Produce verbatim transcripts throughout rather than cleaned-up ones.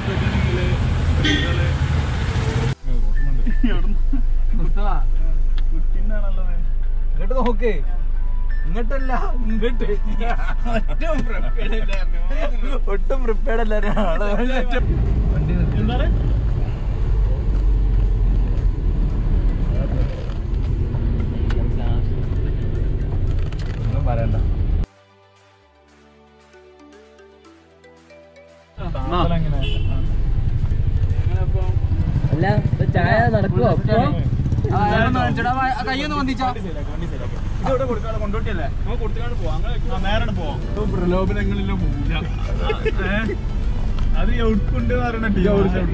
ഇങ്ങോട്ട് നോക്ക്, ഇങ്ങോട്ടല്ല ഇങ്ങോട്ട്. ഒട്ടും പ്രിപ്പയർഡ് അല്ല. എന്താണ് ഒന്നും പറയണ്ട. അല്ല ചായ നടക്കുവോ? കയ്യൊന്ന് വന്നിച്ചാ ഇതോടെ കൊടുക്കാതെ കൊണ്ടോട്ടിയല്ലേ നമുക്ക് കൊടുത്തുകൊണ്ട് പോവാം. നേരെ പോവാം. പ്രലോഭനങ്ങളിലും പോവില്ല. അത് എവിടുക്കുണ്ട് പറയണ ടീം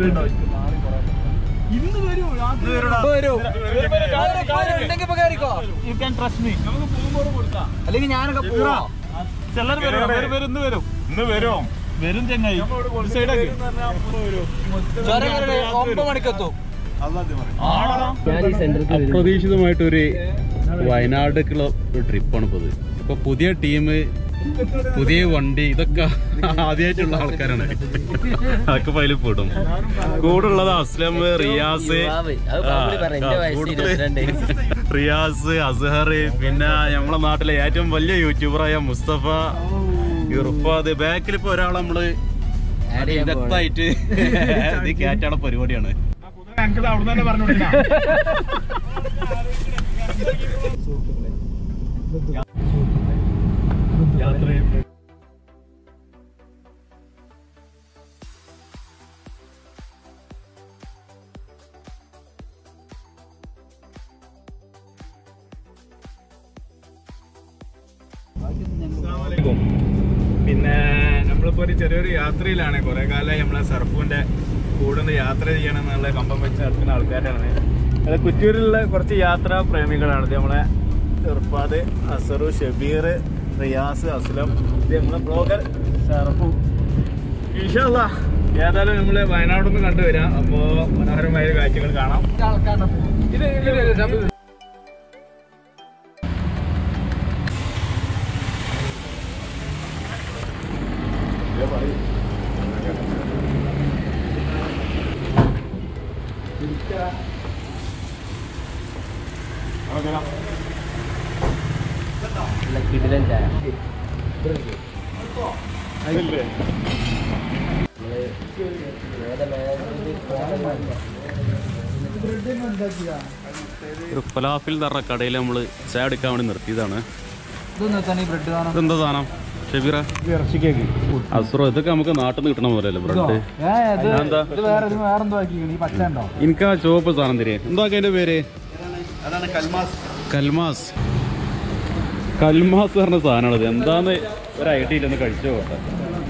ഇന്ന് വരും. You can trust me. നമുക്ക് പോകുമ്പോൾ കൊടുക്കാം. അല്ലെങ്കിൽ ഞാനൊക്കെ പോവാ. ചിലർ വരും. വരും ഇന്ന് വരും. ഇന്ന് വരും വരും ചെങ്ങായി. സൈഡാക്കി ഒമ്പത് മണിക്കെത്തും. അപ്രതീക്ഷിതമായിട്ടൊരു വയനാടേക്കുള്ള ഒരു ട്രിപ്പാണ് ഇപ്പോൾ ഇത്. ഇപ്പൊ പുതിയ ടീം, പുതിയ വണ്ടി, ഇതൊക്കെ ആദ്യമായിട്ടുള്ള ആൾക്കാരാണ്. അതൊക്കെ അതിൽ പെടും. കൂടെ ഉള്ളത് അസ്ലം, റിയാസ്, റിയാസ്, അസ്ഹർ, പിന്നെ നമ്മളെ നാട്ടിലെ ഏറ്റവും വലിയ യൂട്യൂബറായ മുസ്തഫ, ഇർഫാദ്. ബാക്കിൽ ഇപ്പൊ ഒരാൾ നമ്മള് വിദഗ്ധായിട്ട് ഇത് കയറ്റാനുള്ള പരിപാടിയാണ്. അവിടെ തന്നെ പറഞ്ഞോണ്ടില്ല. പിന്നെ നമ്മളിപ്പോ ഒരു ചെറിയൊരു യാത്രയിലാണ്. കുറെ കാലമായി നമ്മളെ സർഫിന്റെ കൂടെ ഒന്ന് യാത്ര ചെയ്യണം എന്നുള്ള കമ്പം വെച്ച് നടത്തുന്ന ആൾക്കാരാണ്. അത് കുറ്റൂരിലുള്ള കുറച്ച് യാത്രാ പ്രേമികളാണ്. ഇത് നമ്മളെ ഇർഫാദ്, അസറു, ഷബീർ, റിയാസ്, അസ്ലം, ഇത് നമ്മളെ ബ്ലോഗർ ഷറഫു. ഇൻഷാ അല്ലാഹ് ഏതായാലും നമ്മള് വയനാടൊന്ന് കണ്ടുവരാം. അപ്പോ മനോഹരമായ കാഴ്ചകൾ കാണാം. കിടിലൻ ചായ. ഒരു ഫലാഫിൽ എന്ന് പറഞ്ഞ കടയിൽ നമ്മള് ചായ എടുക്കാൻ വേണ്ടി നിർത്തിയതാണ്. ഇതെന്താ സാധനം ഷബീറ? അസുറോ, ഇതൊക്കെ നമുക്ക് നാട്ടിൽ നിന്ന് കിട്ടണ പോലെയല്ലേ ബ്രെഡ്? എനിക്ക് ആ ചുവപ്പ് സാധനം തരേ. എന്താ അതിന്റെ പേര്? കൽമാസ്. കൽമാസ് പറഞ്ഞ സാധനമാണത്. എന്താന്ന് ഒരു ഐഡിയ ഇല്ലെന്ന് കഴിച്ചു പോട്ടെ.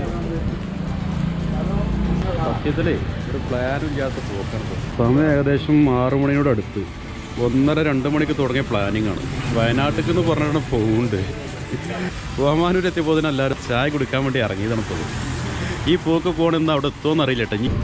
സത്യത്തിലേ ഒരു പ്ലാനും ഇല്ലാത്ത പോക്കാണ്. സമയം ഏകദേശം ആറു മണിയോട് അടുത്ത്. ഒന്നര രണ്ട് മണിക്ക് തുടങ്ങിയ പ്ലാനിങ് ആണ്. വയനാട്ടിൽ എന്ന് പറഞ്ഞാൽ പോകുന്നുണ്ട്. ഓമാനൂർ എത്തിയപ്പോൾ തന്നെ എല്ലാവരും ചായ കുടിക്കാൻ വേണ്ടി ഇറങ്ങിയതാണ് ഇപ്പോൾ. ഈ പോക്ക് പോകണമെന്ന് അവിടെ എത്തുമെന്ന് അറിയില്ല കേട്ടോ. ഇനി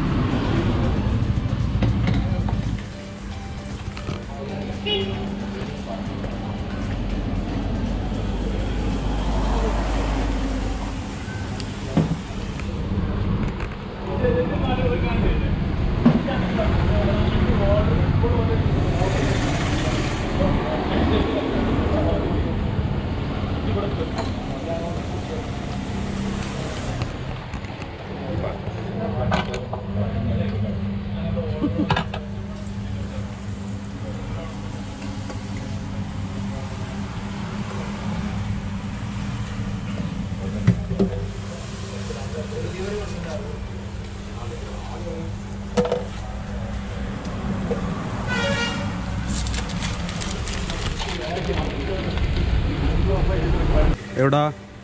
എവിടാ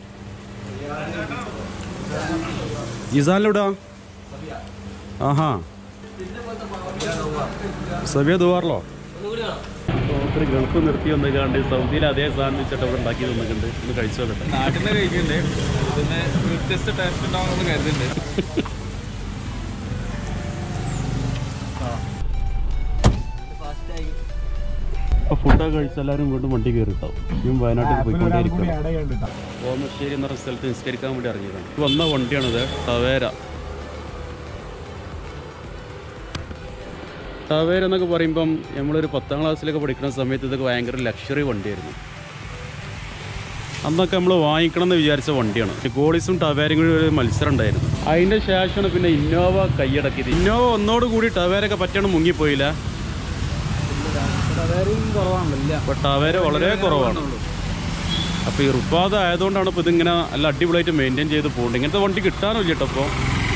ഇസാനിലെവിടാ? ആഹാ, സബിയ ദുവാറിലോ? ഒത്തിരി ഗൾഫ് നിർത്തി വന്നിക്കാണ്ട് സൗദിയിൽ അതേ സാധനം വെച്ചിട്ട് അവിടെ ഉണ്ടാക്കി വന്നിട്ടുണ്ട്. ഒന്ന് കഴിച്ചു നോക്കട്ടെ. നാട്ടിൽ നിന്ന് കഴിക്കണ്ടേ, ഇതിന് വ്യത്യസ്ത ടേസ്റ്റ് ഉണ്ടാവുമെന്ന് കരുതുന്നുണ്ട്. അപ്പോൾ ഫുഡൊക്കെ കഴിച്ച് എല്ലാവരും വീണ്ടും വണ്ടി കയറിയിട്ടാവും. ഇനിയും വയനാട്ടിൽ പോയിക്കൊണ്ടേയിരിക്കും. ഓമശ്ശേരി എന്ന് പറഞ്ഞ സ്ഥലത്ത് നിസ്കരിക്കാൻ വേണ്ടി ഇറങ്ങിയതാണ്. വന്ന വണ്ടിയാണിത്, ടവേര. ടവേര എന്നൊക്കെ പറയുമ്പം നമ്മളൊരു പത്താം ക്ലാസ്സിലൊക്കെ പഠിക്കുന്ന സമയത്ത് ഇതൊക്കെ ഭയങ്കര ലക്ഷറി വണ്ടിയായിരുന്നു. അന്നൊക്കെ നമ്മൾ വാങ്ങിക്കണം എന്ന് വിചാരിച്ച വണ്ടിയാണ്. ഗോളിസും ടവേരയും കൂടി ഒരു മത്സരം ഉണ്ടായിരുന്നു. അതിൻ്റെ ശേഷമാണ് പിന്നെ ഇന്നോവ കൈയടക്കിയത്. ഇന്നോവ ഒന്നോട് കൂടി ടവേരൊക്കെ പറ്റണം മുങ്ങിപ്പോയില്ല. അപ്പോൾ ടവേര വളരെ കുറവാണ്. അപ്പോൾ ഈ റുപ്പാദ ആയതുകൊണ്ടാണ് ഇപ്പോൾ ഇതിങ്ങനെ നല്ല അടിപൊളിയായിട്ട് മെയിൻറ്റെയിൻ ചെയ്ത് പോകുന്നുണ്ട്. ഇങ്ങനത്തെ വണ്ടി കിട്ടാനില്ല കേട്ടോ. അപ്പോൾ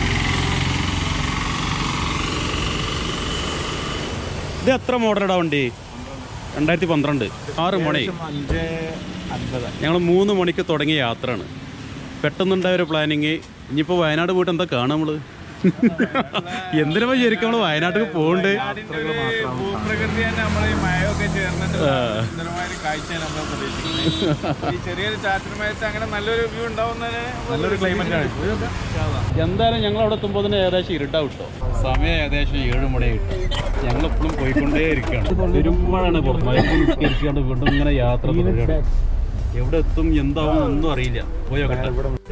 ഇത് എത്ര മോഡലടാ വണ്ടി? രണ്ടായിരത്തി പന്ത്രണ്ട് ആറ് മണി ഞങ്ങൾ മൂന്ന് മണിക്ക് തുടങ്ങിയ യാത്രയാണ്. പെട്ടെന്നുണ്ടായ ഒരു പ്ലാനിങ്. ഇനിയിപ്പോൾ വയനാട് പോയിട്ട് എന്താ കാണാം നമ്മൾ? എന്തിനാ ശരിക്കും നമ്മൾ വയനാട്ടിൽ പോകുന്നുണ്ട്? ഭൂപ്രകൃതി തന്നെ നമ്മളെ മഴയൊക്കെ ചേർന്നിട്ട് കാഴ്ചയാണ് നമ്മൾ പ്രതീക്ഷിക്കുന്നത്. ഈ ചെറിയൊരു ചാറ്റൽ അങ്ങനെ നല്ലൊരു വ്യൂ ഉണ്ടാവുന്നതിന് നല്ലൊരു ക്ലൈമറ്റ് ആണ്. എന്തായാലും ഞങ്ങൾ അവിടെ എത്തുമ്പോൾ തന്നെ ഏകദേശം ഇരുട്ടാവും കേട്ടോ. സമയം ഏകദേശം ഏഴ് മണി കിട്ടും. ഞങ്ങളെപ്പോഴും പോയിക്കൊണ്ടേ ഇരിക്കുകയാണ്. വരുമ്പോഴാണ് പുറത്ത് നിസ്കരിക്കാണ്ട് വീണ്ടും ഇങ്ങനെ യാത്ര തുടരുകയാണ്. എവിടെ എത്തും എന്താവും ഒന്നും അറിയില്ല. പോയോ കേട്ടോ.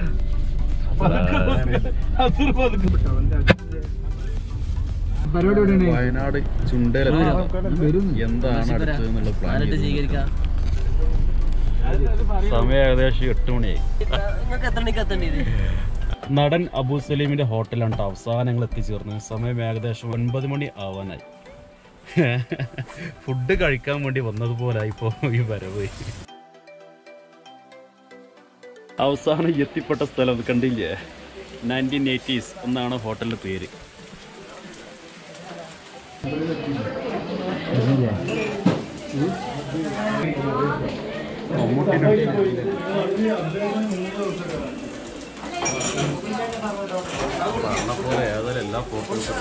വയനാട് ചുണ്ടേല എന്താണ് അടുത്തതെന്നുള്ള പ്ലാൻ. സമയം ഏകദേശം എട്ട് മണിയായി. നടൻ അബു സലീമിന്റെ ഹോട്ടലാണ് അവസാനം ഞങ്ങൾ എത്തിച്ചേർന്നത്. സമയം ഏകദേശം ഒൻപത് മണി ആവാനായി. ഫുഡ് കഴിക്കാൻ വേണ്ടി വന്നതുപോലെ ഇപ്പോൾ ഈ വരവ്. അവസാനം എത്തിപ്പെട്ട സ്ഥലം കണ്ടില്ലേ? നയൻറ്റീൻ എയ്റ്റീസ് എന്നാണ് ഹോട്ടലിൻ്റെ പേര്. പറഞ്ഞപോലെ ഏതായാലും എല്ലാ ഫോട്ടോസും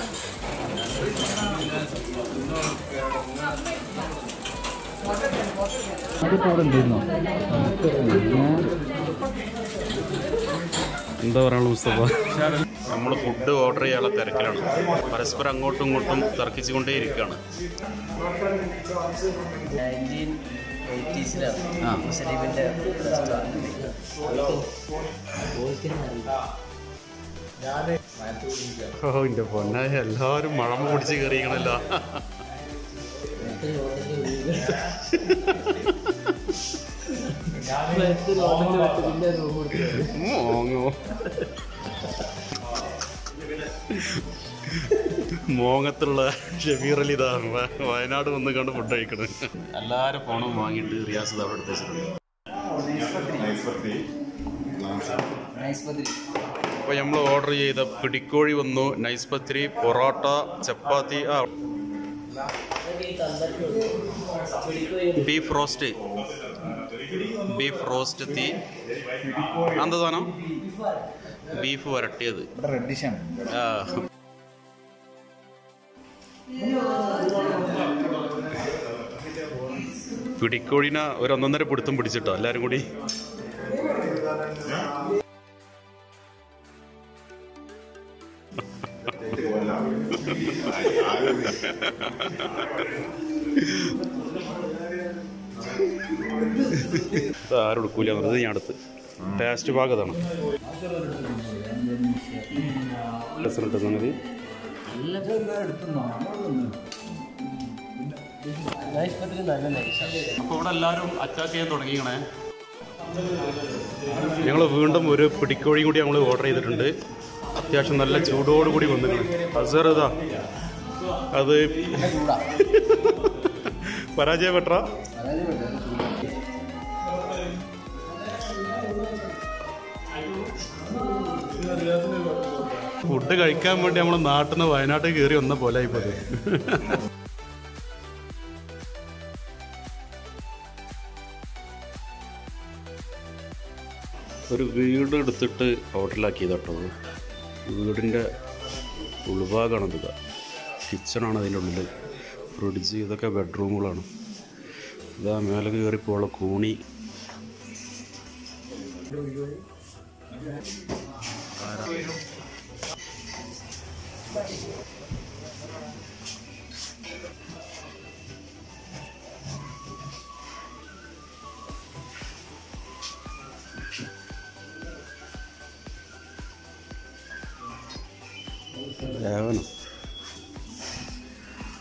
എന്താ പറയാനുള്ള മുസ്തഫ? നമ്മൾ ഫുഡ് ഓർഡർ ചെയ്യാനുള്ള തിരക്കിലാണ്. പരസ്പരം അങ്ങോട്ടും ഇങ്ങോട്ടും തർക്കിച്ചുകൊണ്ടേ ഇരിക്കുകയാണ്. ഓ എൻ്റെ പൊന്നായ എല്ലാവരും മഴമ പിടിച്ച് കയറിയിരിക്കണല്ലോ. മോങ്ങോ മോങ്ങത്തുള്ള ഷബീർ അലി ഇതാ വയനാട് വന്ന് കണ്ട് ഫുഡ് കഴിക്കണത്. എല്ലാവരും ഫോണും വാങ്ങിയിട്ട് റിയാസ് അവിടെ എടുത്ത് വെച്ചിട്ടുണ്ട്. അപ്പോൾ നമ്മൾ ഓർഡർ ചെയ്ത പിടിക്കോഴി വന്നു, നൈസ് പത്തിരി, പൊറോട്ട, ചപ്പാത്തി, ആ ബീഫ് റോസ്റ്റ് ബീഫ് റോസ്റ്റ് എത്തി. എന്താ സാധനം? ബീഫ് വരട്ടിയത്. ആ പിടിക്കോഴിനെ ഒരു ഒന്നൊന്നര പിടുത്തം പിടിച്ചിട്ടോ എല്ലാവരും കൂടി. ആരും എടുക്കൂല എന്നുള്ളത് ഞാൻ അടുത്ത് ടേസ്റ്റ് ഭാഗത്താണ്. രസമുണ്ട് സംഗതി. അപ്പോൾ ഇവിടെ എല്ലാവരും അറ്റാക്ക് ചെയ്യാൻ തുടങ്ങിക്കണേ. ഞങ്ങൾ വീണ്ടും ഒരു പിടിക്കോഴി കൂടി ഞങ്ങൾ ഓർഡർ ചെയ്തിട്ടുണ്ട്. അത്യാവശ്യം നല്ല ചൂടോടുകൂടി വന്നിട്ടുണ്ട്. അത് സാർ ഇതാ അത് പരാജയപ്പെട്ട ഫുഡ് കഴിക്കാൻ വേണ്ടി നമ്മൾ നാട്ടിൽ നിന്ന് വയനാട്ടിൽ കയറി വന്ന പോലെ ആയിപ്പോയി. ഒരു വീട് എടുത്തിട്ട് ഹോട്ടലാക്കിയത് കേട്ടോ. വീടിൻ്റെ ഉൾഭാഗമാണത്. കിച്ചണാണ് അതിൻ്റെ ഉള്ളിൽ. ഫ്രിഡ്ജ്, ഇതൊക്കെ ബെഡ്റൂമുകളാണ്. ഇതാ മേലെ കയറിപ്പോയുള്ള കൂണി.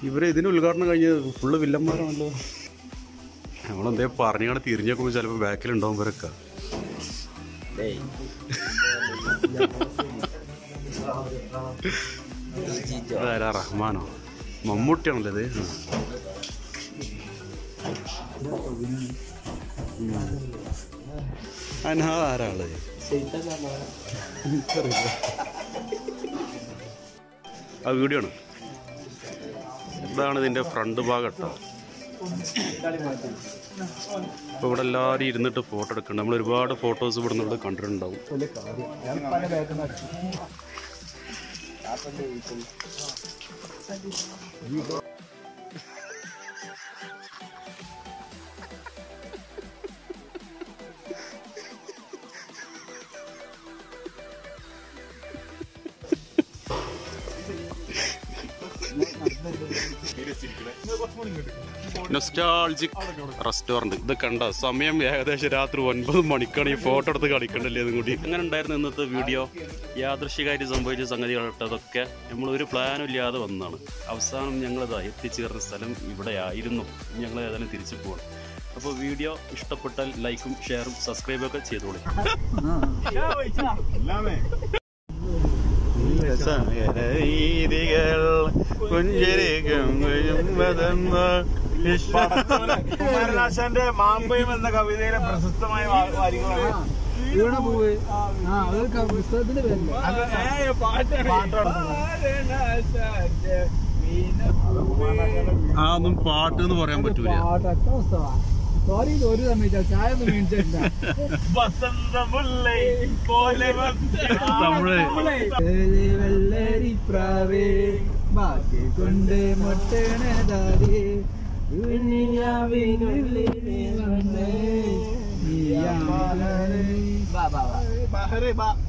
ഇവര് ഇതിന് ഉദ്ഘാടനം കഴിഞ്ഞ് ഫുള്ള് വില്ലന്മാരാണല്ലോ. നമ്മളെന്തേ പറഞ്ഞാണ് തിരിഞ്ഞേക്കുമ്പോൾ ചിലപ്പോൾ ബാക്കിലുണ്ടാവും ഇവരൊക്കെ. അതാരാ റഹ്മാനോ മമ്മൂട്ടിയാണല്ലോ ഇത്. അനാ ആരാള് ആ വീഡിയോ ആണ്. ഇതാണ് ഇതിൻ്റെ ഫ്രണ്ട് ഭാഗം കേട്ടോ. അപ്പോൾ ഇവിടെ എല്ലാവരും ഇരുന്നിട്ട് ഫോട്ടോ എടുക്കുന്നുണ്ട്. നമ്മൾ ഒരുപാട് ഫോട്ടോസ് ഇവിടെ നിന്ന് ഇവിടെ കണ്ടിട്ടുണ്ടാവും. Nostalgic restaurant. ഇത് കണ്ട സമയം ഏകദേശം രാത്രി ഒൻപത് മണിക്കാണ്. ഈ ഫോട്ടോ എടുത്ത് കളിക്കണ്ടല്ലേ ഇതും കൂടി. അങ്ങനെ ഉണ്ടായിരുന്നു ഇന്നത്തെ വീഡിയോ. യാദൃശ്ചികമായിട്ട് സംഭവിച്ച സംഗതികളൊക്കെ നമ്മൾ ഒരു പ്ലാനും ഇല്ലാതെ വന്നതാണ്. അവസാനം ഞങ്ങളിതാ എത്തിച്ചേർന്ന സ്ഥലം ഇവിടെ ആയിരുന്നു. ഞങ്ങൾ ഏതായാലും തിരിച്ചു പോകണം. അപ്പോൾ വീഡിയോ ഇഷ്ടപ്പെട്ടാൽ ലൈക്കും ഷെയറും സബ്സ്ക്രൈബും ഒക്കെ ചെയ്തോളൂ. രീതികൾ കുമാരനാശാന്റെ മാമ്പയം എന്ന കവിതയിലെ പ്രശസ്തമായ വരികളാണ്. ആ ഒന്നും പാട്ട് എന്ന് പറയാൻ പറ്റൂല. സോറി ഒരു സമയത്ത് ചായ ഒന്നും മേടിച്ചിട്ടില്ല. വെള്ളരിപ്രാവേ ബാക്കി കൊണ്ട് മൊട്ടണതാരേ ബാ ബാ